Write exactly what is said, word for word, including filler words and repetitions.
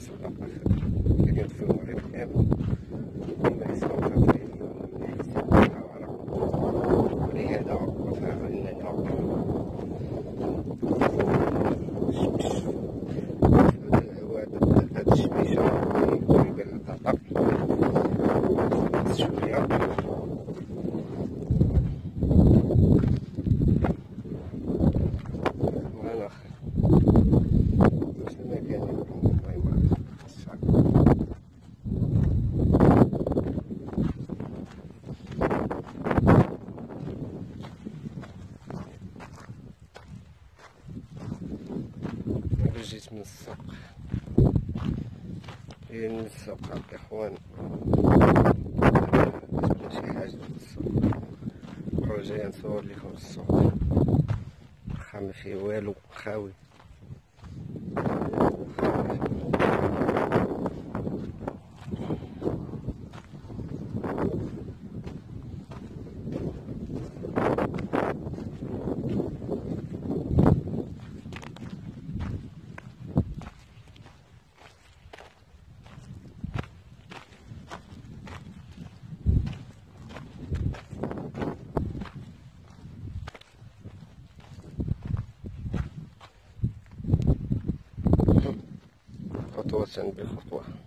السوق اللي كندفيو غير الامن كما يسمعوا خاطرين ولهذا عرفنا اننا الشمس هاد الشميشه قريبه للطرطق شويه وانا اخر باش المكان يكون المهم جيت من السوق جاي من السوق الاخوان جبنا شي حاجه من السوق بقاو جاي نصور لكم السوق واخا ما فيه والو خاوي خطوة بخطوة.